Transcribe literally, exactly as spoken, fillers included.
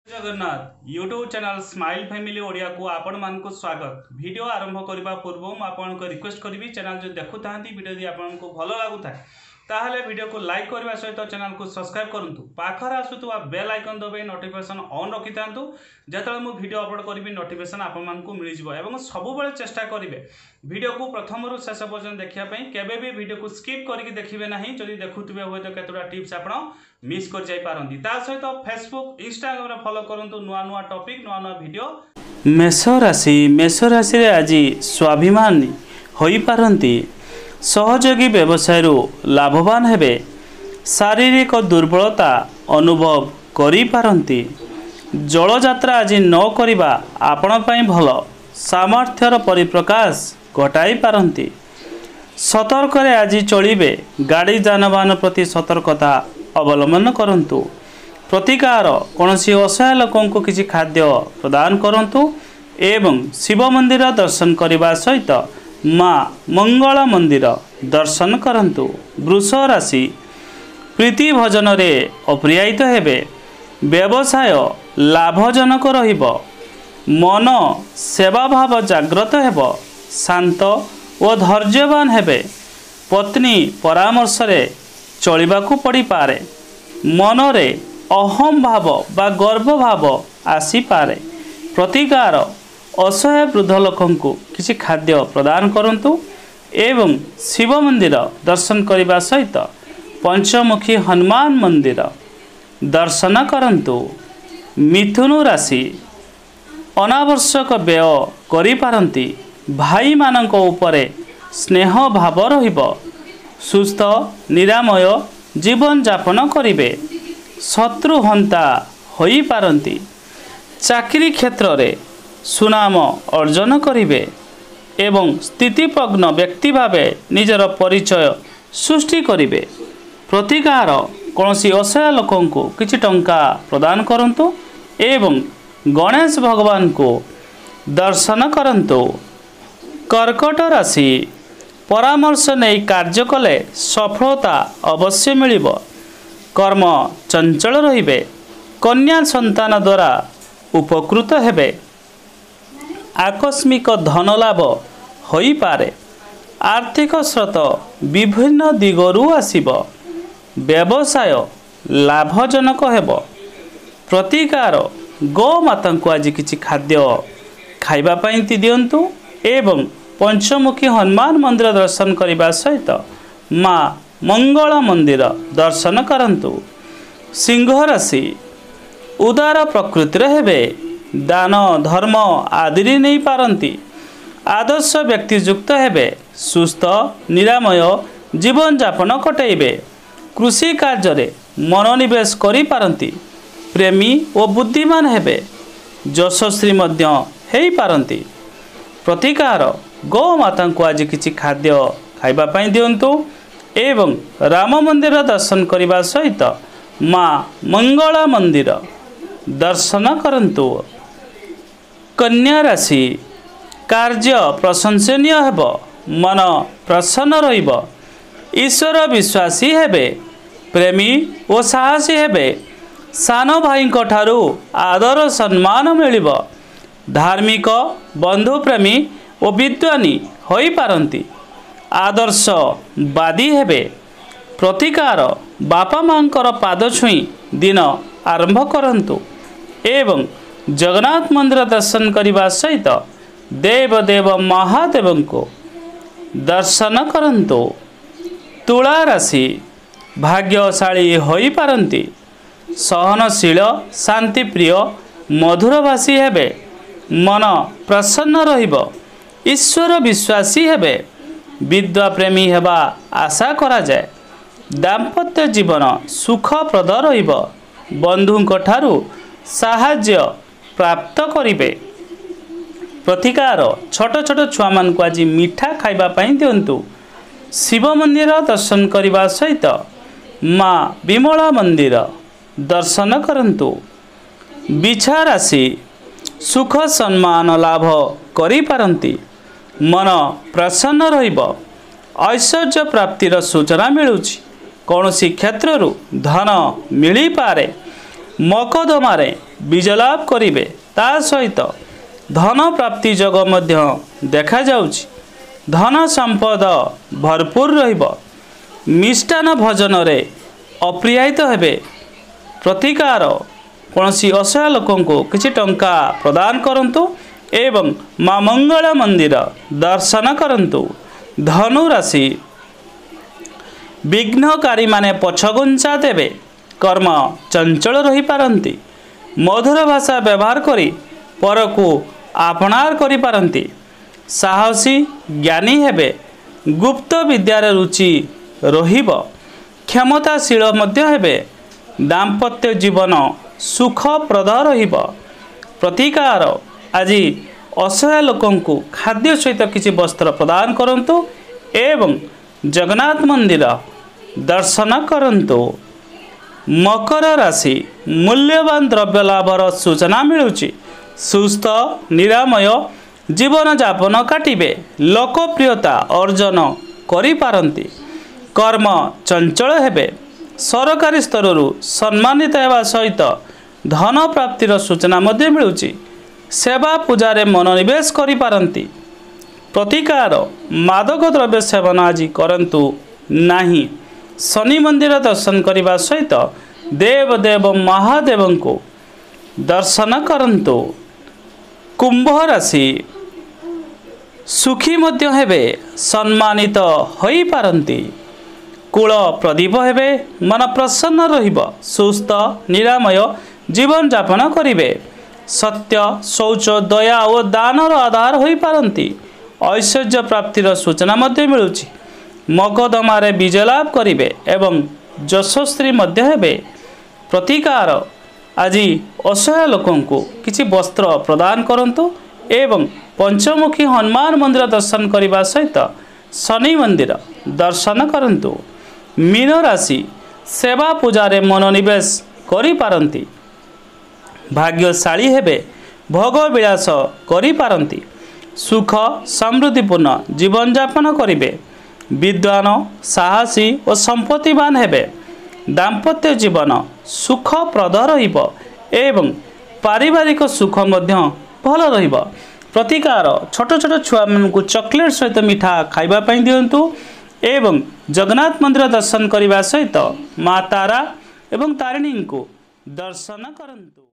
Jagannath YouTube channel Smile Family Odia को आपण मानक स्वागत। वीडियो आरंभ करने पूर्व मुझे आपन को रिक्वेस्ट करी चैनल जो देखु था वीडियो यदि आपको भल लगुता ताहले वीडियो को लाइक करने सहित चैनल को सब्सक्राइब करूँ। पाखर आसुवा बेल आइकन दबाई नोटिफिकेशन ऑन रखि था जो मुझे वीडियो अपलोड करी नोटिफिकेशन आपको मिल जाए। सबुबले चेष्टा करेंगे वीडियो को प्रथम रू शेष पर्यटन देखापी केवे भी वीडियो को स्किप करके देखिए ना। जदि देखुवे हूँ तो केतोटा टिप्स आप मिस कर जापारती सहित फेसबुक इंस्टाग्राम फॉलो करूँ नुआ नुआ टॉपिक नुआ नुआ वीडियो। मेष राशि मेष राशि रे आज स्वाभिमान होई पारंती। सहयोगी व्यवसाय लाभवान हेबे। शारीरिक दुर्बलता अनुभव करि पारंती। जलयात्रा आज न करिबा आपण पई भल। सामर्थ्यर परिप्रकाश घटाई पारंती। सतर्क रे आज चलिबे। गाड़ी जानवाहन प्रति सतर्कता अवलंबन करंतु। प्रतिकार कौनसी असहाय लोकों को किसी खाद्य प्रदान करंतु एवं शिव मंदिर दर्शन करने सहित माँ मंगल मंदिर दर्शन करंतु। वृष राशि प्रीति भजन रे अप्रियायित हेबे। व्यवसाय लाभजनक रहिब। मन सेवा भाव जाग्रत हेब। शांत और धैर्यवान हेबे। पत्नी परामर्श रे चलिबाकू पड़ी पारे। मनरे अहम भाव बा गर्व भाव आसी पारे। प्रतिकार असहाय वृद्ध लोकों को किसी खाद्य प्रदान करंतु एवं शिव मंदिर दर्शन करने सहित पंचमुखी हनुमान मंदिर दर्शन करंतु। मिथुन राशि अनावश्यक व्यय करि पारंती। भाई मानक उपरे स्नेह भाव रहिब। सुस्थ निरामय जीवन यापन करिवे। शत्रु हंता होई पारंती। चाकरी क्षेत्र रे सुनाम अर्जन करिवे एवं स्थितिप्रज्ञ व्यक्ति भावे निजर परिचय सृष्टि करिवे। प्रतिकार कौनसी असहाय लोकों को किछि टंका प्रदान करंतु एवं गणेश भगवान को दर्शन करंतु। कर्कट राशि परामर्श नहीं कार्य कले सफलता अवश्य मिलिब। कर्म चंचल रहिबे। कन्या संतान द्वारा उपकृत हेबे। आकस्मिक धन लाभ होई पारे। आर्थिक स्रोत विभिन्न दिगरु आसिब। व्यवसाय लाभजनक हेब। प्रतिकार गोमाता को आज किछि खाद्य खाइबा पई दियंतु एवं पंचमुखी हनुमान मंदिर दर्शन करने सहित माँ मंगल मंदिर दर्शन करंतु। सिंह राशि उदार प्रकृतिर हेबे। दान धर्म आदि नहीं पारंती। आदर्श व्यक्तियुक्त हेबे। सुस्थ निरामय जीवन यापन कटेइबे। कृषि कार्य रे मनोनिवेश करि पारंती। प्रेमी और बुद्धिमान हेबे। यशस्वी मध्य हेई पारंती। प्रतिकार गोमाता को आज किछि खाद्य खाइबा पई दियंतु एवं राम मंदिर दर्शन करने सहित माँ मंगला मंदिर दर्शन करंतु। कन्या राशि कार्य प्रशंसनीय हेब। मन प्रसन्न रहिब। ईश्वर विश्वासी हेबे। प्रेमी और साहसी हेबे। सान भाई ठारू आदर सम्मान मिलिब। धार्मिक बंधुप्रेमी और विद्वानी होई पारंती। आदर्शवादी हेबे। प्रतिकार बापा मांकर पाद छुई दिन आरंभ करंतु एवं जगन्नाथ मंदिर दर्शन करने सहित देव देव महादेव को दर्शन करंतु। तुला राशि भाग्यशाली होई पारंती। सहनशील शांतिप्रिय मधुरभाषी हेबे। मन प्रसन्न रहिब। ईश्वर विश्वासी हेबे। विद्या प्रेमी हेबा आशा करा जाए। दाम्पत्य जीवन सुखप्रद रहिब। बंधुंक ठारू साहाय्य प्राप्त करिवे। प्रतिकार छोट छोट छुआ मान को आज मिठा खाइबा पई दियंतु। शिव मंदिर दर्शन करने सहित माँ विमला मंदिर दर्शन करंतु। बिछा राशि सुख सम्मान लाभ करि पारंती। मन प्रसन्न रहिब। ऐश्वर्य प्राप्तिर सूचना मिलुछि। कौनसी क्षेत्रु धन मिली पारे। मकदमारे विजय लाभ करिवे ता सहित धन प्राप्ति योग मध्य देखा जाउछि। धन संपद भरपूर रहिबो। मिष्टान भोजन रे अप्रियायित हेबे। प्रतिकार कौनसी असहाय लोकं को किछि टंका प्रदान करंतु एवं माँ मंगला मंदिर दर्शन करंतु। धनु राशि विघ्नकारी माने पछगुंचा देवे। कर्म चंचल रही पारंती। मधुर भाषा व्यवहार करी पर को आपणार करी पारंती। साहसी ज्ञानी हेबे। गुप्त विद्यार रुचि रहिब। क्षमताशील मध्य हेबे। दाम्पत्य जीवन सुखप्रद रहिब। प्रतिकार आज असहाय लोकं को खाद्य सहित किसी वस्त्र प्रदान करंतु एवं जगन्नाथ मंदिर दर्शन करंतु। मकर राशि मूल्यवान द्रव्य लाभर सूचना मिलुची। सुस्थ निरामय जीवन यापन काटिबे। लोकप्रियता अर्जन करि पारंती। कर्म चंचल हेबे। सरकारी स्तरରୁ सम्मानित हेबा सहित धन प्राप्तिर सूचना मध्य मिलुची। सेवा पूजारे मनोनिवेश करि पारंती। प्रतिकार मादक द्रव्य सेवन आज करंतु नाही। शनि मंदिर दर्शन करने सहित देव देव महादेव को दर्शन करंतु। कुंभ राशि सुखी मध्य हेबे। सम्मानित होई पारंती। कूल प्रदीप हेबे। मन प्रसन्न रहिबो। सुस्थ निरामय जीवन यापन करिवे। सत्य शौच दया और दानर आधार होई पारंती। ऐश्वर्य प्राप्तिर सूचना मध्य मिलुची। मकदमारे विजय लाभ करिवे एवं यशस्वी मध्य हेबे। प्रतिकार आज असहाय लोकं को किछि वस्त्र प्रदान करंतु एवं पंचमुखी हनुमान मंदिर दर्शन करने सहित शनि मंदिर दर्शन करंतु। मीन राशि सेवा पूजारे मनोनिवेश करि पारंती। भाग्यशाली हेबे। भोग विलास करि पारंती। सुख समृद्धिपूर्ण जीवन यापन करिवे। विद्वान साहसी और संपत्तिवान हेबे। दाम्पत्य जीवन सुखप्रद रहिबो एवं पारिवारिक सुख मध्य भल रहिबो। प्रतिकार छोट छोट छुआ मानकु चॉकलेट सहित मिठा खाइबा पई दियंतु एवं जगन्नाथ मंदिर दर्शन करने सहित माँ तारा एवं तारिणी को दर्शन करंतु।